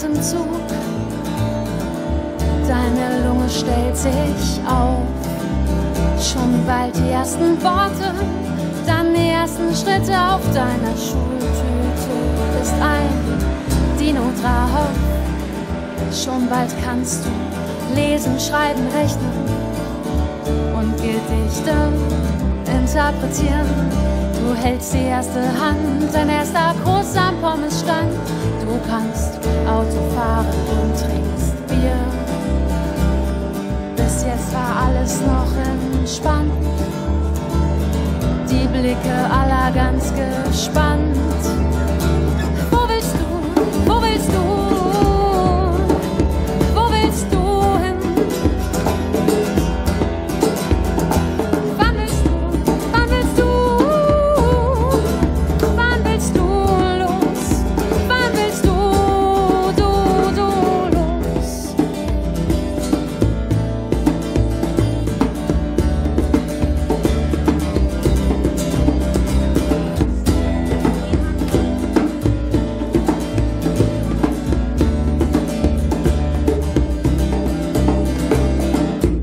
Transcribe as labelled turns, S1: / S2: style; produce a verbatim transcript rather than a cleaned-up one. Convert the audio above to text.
S1: Atemzug. Deine Lunge stellt sich auf. Schon bald die ersten Worte, dann die ersten Schritte auf deiner Schultüte. Ist ein Dino drauf. Schon bald kannst du lesen, schreiben, rechnen und Gedichte interpretieren. Du hältst die erste Hand, dein erster Kuss am Pommesstand. Du kannst Auto fahren und trinkst Bier. Bis jetzt war alles noch entspannt, die Blicke aller ganz gespannt.